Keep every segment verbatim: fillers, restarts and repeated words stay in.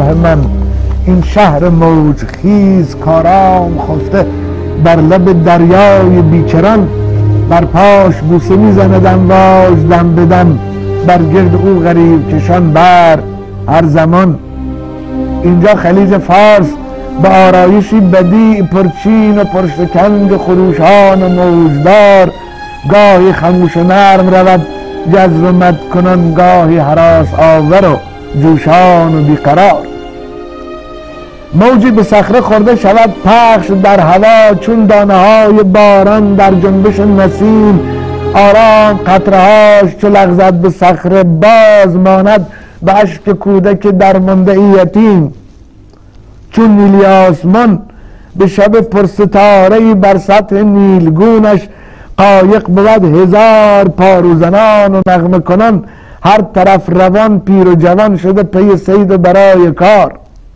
آه من، این شهر موج خیز کارام خفته بر لب دریای بیکران، بر پاش بوسه میزند امواج دم به دم، بر گرد او غریب کشان بر هر زمان. اینجا خلیج فارس به آرایشی بدیع پرچین و پرشکنج خروشان و موجدار، گاهی خموش و نرم رود جذر و مد کنان، گاهی هراس آور و جوشان و بیقرار. موجی به صخره خورده شود پخش در هوا، چون دانه های باران در جنبش نسیم، آرام قطرهاش چو لغزد به صخره باز ماند، به اشک کودک در مانده یتیم. چون نیلی آسمان به شب پرستاره‌ای بر سطح نیلگونش، قایق بود هزار پاروزنان و نغمه کنان، هر طرف روان پیر و جوان شده پی صید و برای کار.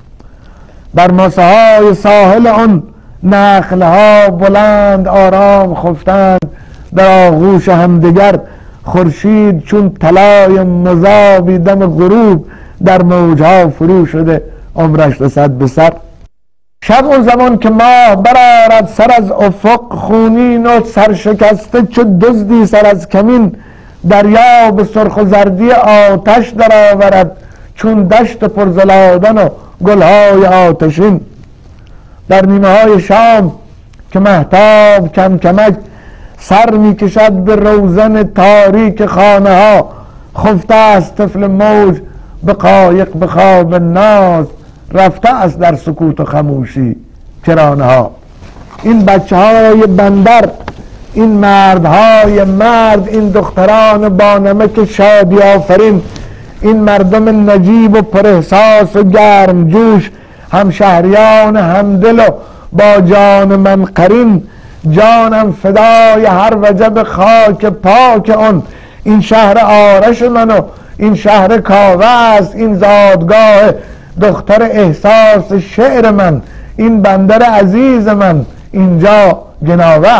بر ماسه های ساحل آن نخل ها بلند آرام خفتند، در آغوش همدیگر خورشید چون طلای مذابی دم غروب، در موجها فرو شده عمرش رسد به سر. شب اون زمان که ماه برآرد سر از افق خونین و سرشکسته چو دزدی سر از کمین، دریا به سرخ و زردی آتش در آورد، چون دشت پرزلادن و گلهای آتشین. در نیمه های شام که مهتاب کم کمک سر می کشد به روزن تاریک خانه ها، خفته است طفل موج به قایق به خواب ناز، رفته است در سکوت و خموشی کرانه ها. این بچه های بندر، این مردهای مرد، این دختران بانمک شادی آفرین، این مردم نجیب و پراحساس و گرم جوش، همشهریان همدل و با جان من قرین، جانم فدای هر وجب خاک پاک آن. این شهر آرش من و این شهر کاوه است، این زادگاه دختر احساس شعر من، این بندر عزیز من، اینجا گناوه.